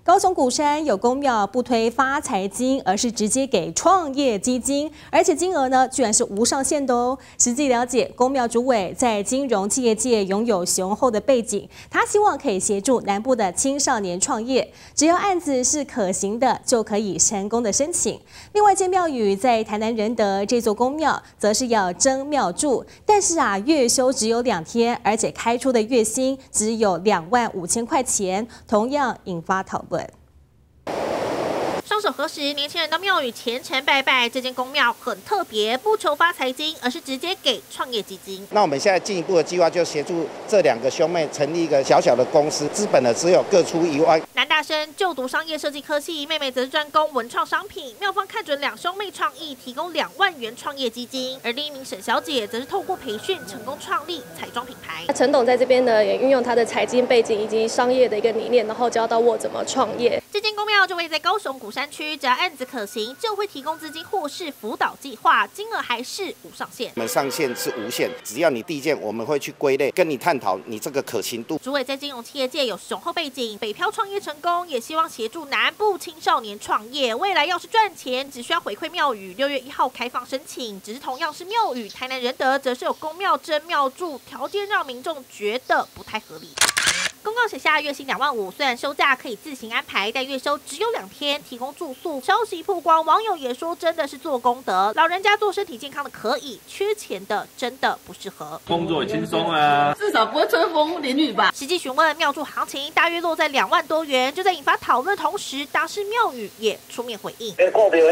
高雄鼓山有公庙不推发财金，而是直接给创业基金，而且金额呢居然是无上限的哦。实际了解，公庙主委在金融企业界拥有雄厚的背景，他希望可以协助南部的青少年创业，只要案子是可行的，就可以成功的申请。另外，建庙宇在台南仁德这座公庙，则是要征庙祝，但是月休只有2天，而且开出的月薪只有25000块钱，同样引发讨论。 双手合十，年轻人到庙宇虔诚拜拜。这间公庙很特别，不求发财金，而是直接给创业基金。 那我们现在进一步的计划，就协助这2个兄妹成立一个小小的公司，资本呢只有各出1万。 男大生就读商业设计科系，妹妹则是专攻文创商品。庙方看准2兄妹创意，提供2万元创业基金。而另一名沈小姐则是透过培训成功创立彩妆品牌。 陈董在这边呢，也运用他的财经背景以及商业的一个理念，然后教导我怎么创业。 这间公庙就位在高雄鼓山区，只要案子可行，就会提供资金或是辅导计划，金额还是无上限。 我们上限是无限，只要你递件，我们会去归类，跟你探讨你这个可行度。 主委在金融企业界有雄厚背景，北漂创业成功，也希望协助南部青少年创业。未来要是赚钱，只需要回馈庙宇，6月1号开放申请。只是同样是庙宇，台南仁德则是有公庙征庙祝，条件让民众觉得不太合理。公告写下月薪2万5，虽然休假可以自行安排，但月休只有2天，提供住宿。消息曝光，网友也说真的是做功德。老人家做身体健康的可以，缺钱的真的不适合。 工作也轻松啊， 至少不会吹风淋雨吧。 实际询问庙祝行情，大约落在2万多元。就在引发讨论的同时，当时庙宇也出面回应。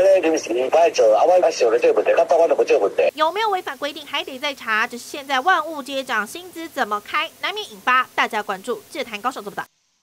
有没有违反规定还得再查，只是现在万物皆涨，薪资怎么开，难免引发大家关注。记者谈高手做不到。